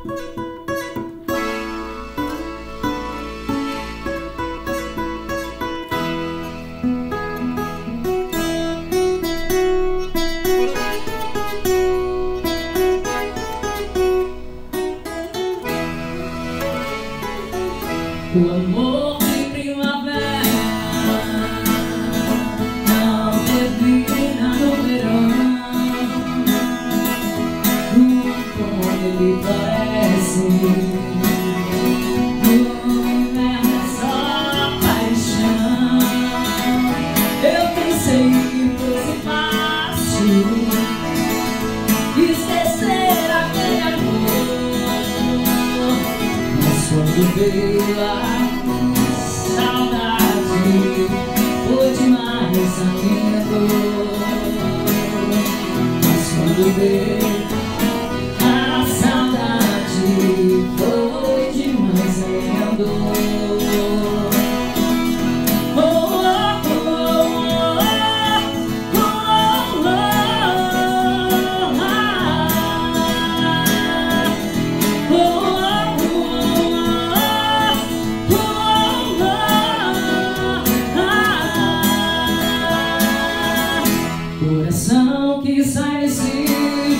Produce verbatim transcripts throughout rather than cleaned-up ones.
O amor de primavera não termina no verão. Como ele parece, no inverno é só paixão. Eu pensei que fosse fácil esquecer aquele amor, mas quando veio a saudade, foi demais a minha dor. Mas quando veio a saudade, foi demais a minha dor. Coração que sai desse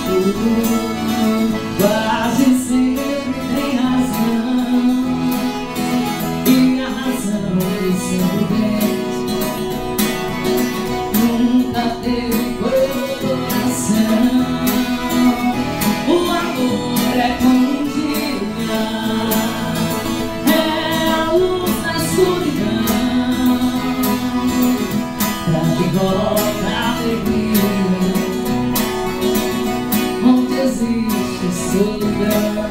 tudo quase sempre tem razão, e a razão que sempre vem nunca teve coração. O amor é como um dia, é a luz da escuridão, pra que coloca alegria onde existe solidão,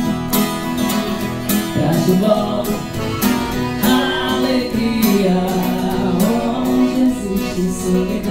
traz de volta a alegria onde existe solidão.